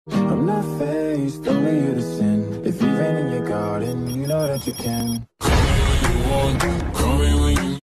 I'm not faced, only you to sin. If you've rain in your garden, you know that you can.